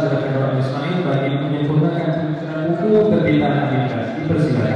Saudara Dr. Ismail bagi menyempurnakan penyusunan buku terbitan Amigas. Dipersilakan.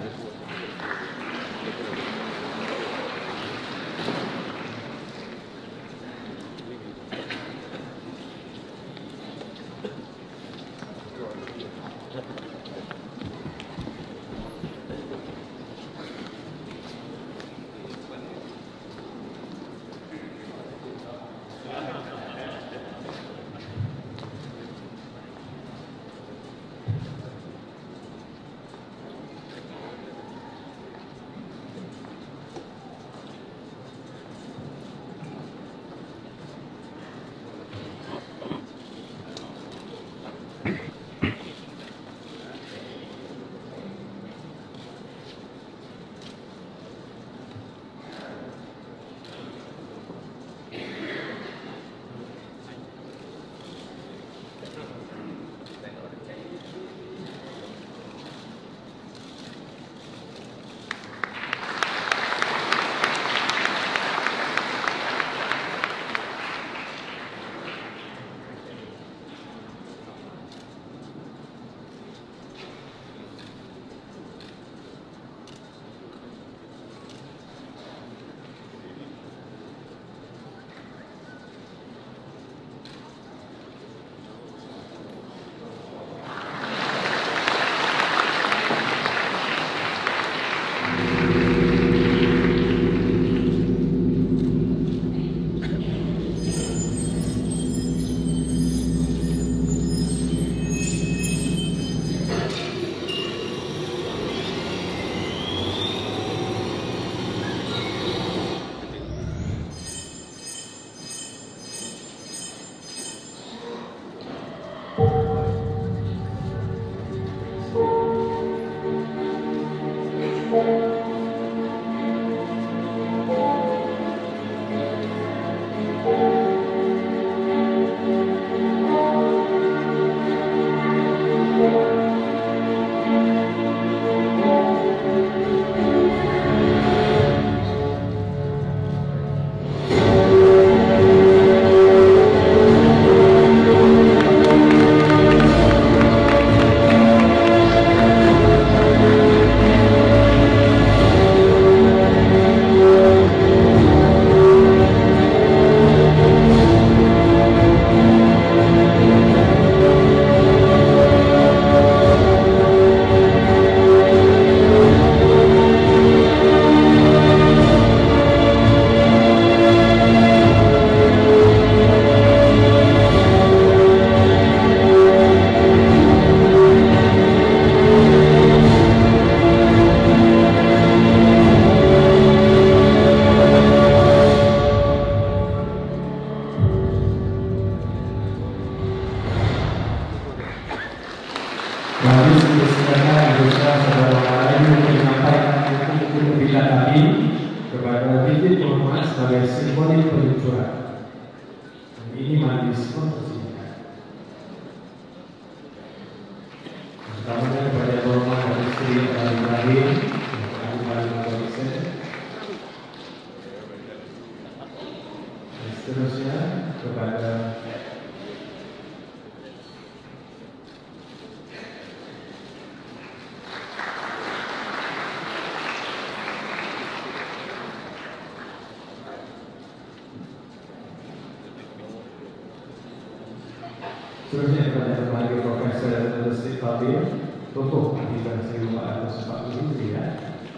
Seterusnya kepada Kepala Profesor Lestri Fadil, tokoh aplikasi rumah atau sepak industri ya.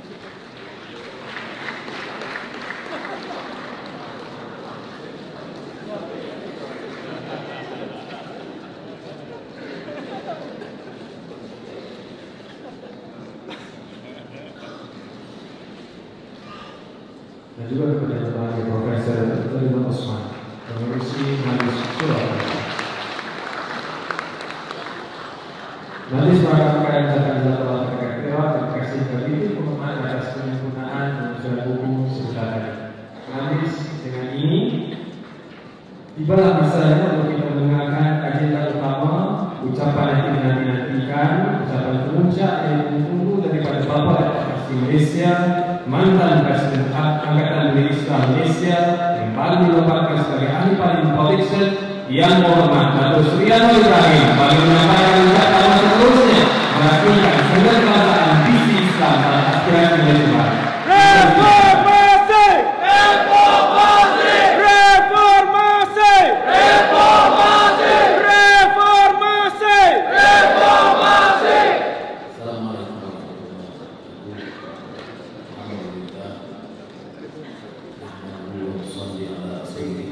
Dan juga kepada Kepala Profesor Ridwan Usman, pengurusi Majelis Surabaya. Majelis Perangkat Zakat Zakat Terima kasih bagi pemahaman atas penyempurnaan penyusunan buku sebentar tadi. Majelis dengan ini tibalah masanya untuk kita mendengarkan agenda utama, ucapan yang dinanti-nantikan, ucapan puncak yang ditunggu daripada Bapak Presiden Malaysia, mantan Presiden Angkatan Militer Malaysia yang paling dilemparkan sebagai ahli paling protection Yang Hormat Datuk Sriano Ibrahim bagi menyampaikan ucapan seterusnya merapikan segala kebangsaan visi Islam dan aspirasi Malaysia. Reformasi! Reformasi! Reformasi! Reformasi! Reformasi! Reformasi! Assalamualaikum warahmatullahi wabarakatuh. Alhamdulillah. Nahmaduhu wa nusalli ala sayyidina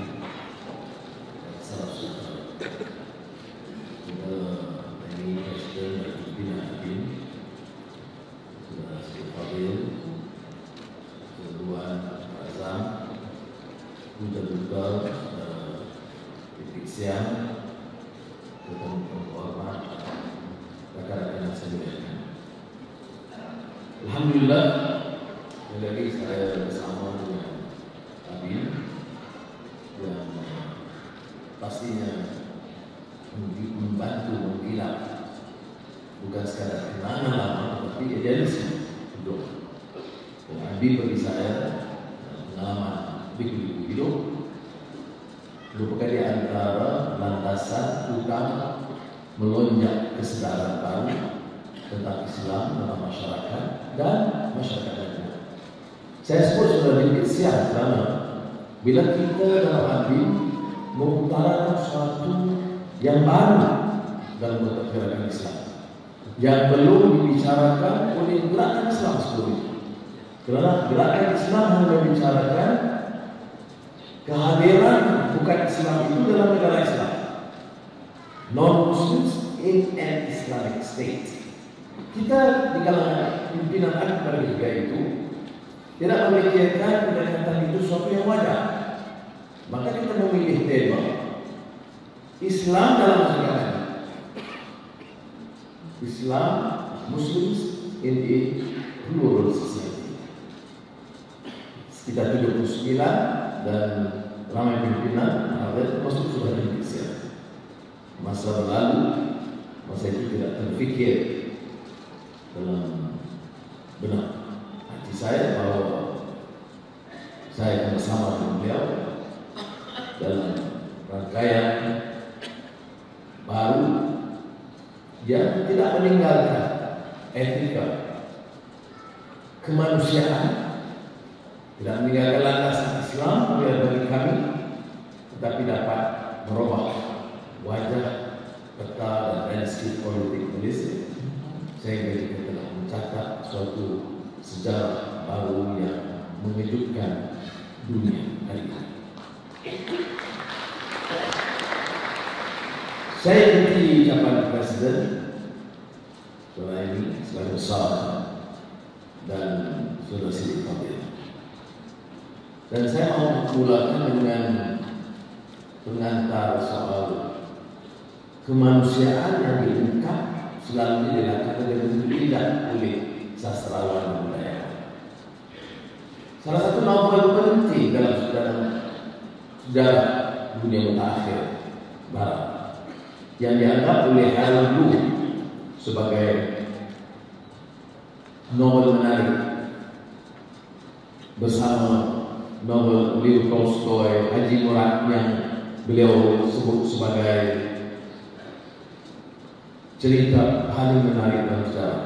ini Presiden dan Pimpinan Hakim Saudara Syed Fadil, Tuan Azam, Duta-Duta, Titik Siang, Tuan Hormat, rekan-rekan yang saya muliakan. Alhamdulillah, sekali lagi saya bersama dengan Habib yang pastinya membantu menggilat bukan sekadar kenangan lama, tapi idealisme hidup. Dan Habib bagi saya pengalaman begitu hidup merupakan di antara landasan utama melonjak kesadaran baru tentang Islam dalam masyarakat dan masyarakat lainnya. Saya sebut sebagai kesian karena bila kita dalam Habib mengutarakan sesuatu yang baru dalam konteks gerakan Islam yang belum dibicarakan oleh gerakan Islam sebelumnya. Kerana gerakan Islam hanya membicarakan kehadiran bukan Islam itu dalam negara Islam, non-Muslims in an Islamic state. Kita di kalangan pimpinan akbar juga itu tidak memikirkan pendekatan itu sesuatu yang wajar. Maka kita memilih tema Islam dalam masyarakat, Islam Muslims in a plural society. Sekitar 79 dan ramai pimpinan ada masuk sudah di Indonesia. Masa berlalu, masa itu tidak terfikir dalam benak hati saya bahwa saya akan bersama dengan beliau dalam rangkaian baru yang tidak meninggalkan etika kemanusiaan, tidak meninggalkan landasan Islam bagi kami, tetapi dapat merubah wajah peta dan landscape politik Malaysia sehingga kita telah mencatat suatu sejarah baru yang mengejutkan dunia hari ini. Saya ikuti ucapan Presiden setelah ini selalu besar dan Saudara Syed Fadil. Dan saya mau memulakan dengan pengantar soal kemanusiaan yang diungkap selalu dilakukan dengan tidak oleh sastrawan dan budaya. Salah satu novel penting dalam sejarah dunia mutakhir Barat yang dianggap oleh Harold Bloom sebagai novel menarik bersama novel Leo Tolstoy, Haji Murad yang beliau sebut sebagai cerita paling menarik dalam sejarah.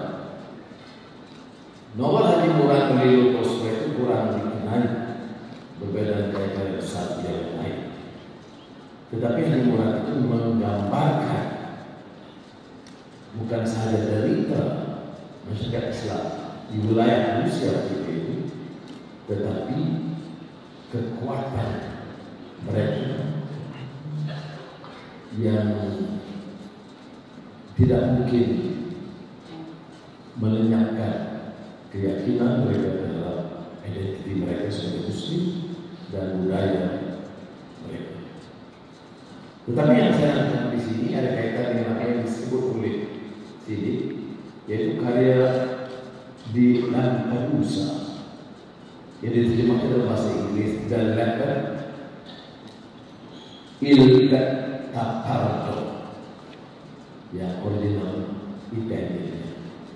Novel Haji Murad dan Leo Tolstoy itu kurang dikenal, berbeda dari karya besar yang lain. Tetapi Haji Murad itu menggambarkan bukan sahaja derita masyarakat Islam di wilayah Rusia itu, tetapi kekuatan mereka yang tidak mungkin melenyapkan keyakinan mereka terhadap identiti mereka sebagai Muslim dan budaya mereka. Tetapi yang saya angkat di sini ada kaitan dengan apa yang disebut oleh Sidi, yaitu karya di Lampedusa yang diterjemahkan dalam bahasa Inggris dan Latin Il Tapardo yang original Italia.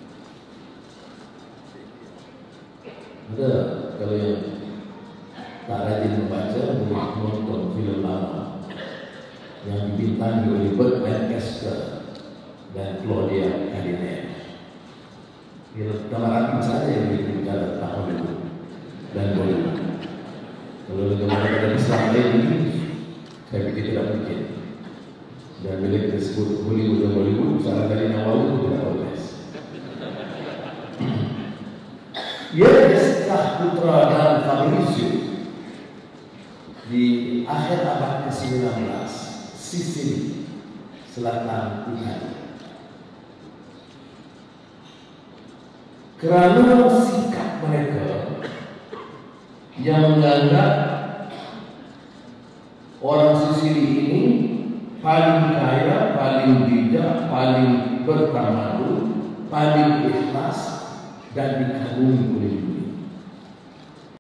Ada kalau yang tak rajin membaca, menonton film lama yang dibintangi oleh Burt Lancaster dan Claudia Cardinale. Gambar apa saja yang bicara tentang Hollywood dan Bollywood. Kalau gambar Islam lain ini, saya pikir tidak mungkin. Dan bila kita sebut Hollywood dan Bollywood, salah kali awal itu tidak protes. Ia kisah putra dan Fabrizio di akhir abad ke-19, Sicily, selatan Italia. Kerana sikap mereka yang menganggap orang Sicily ini paling kaya, paling bijak, paling bertamadun, paling ikhlas dan dikagumi oleh dunia.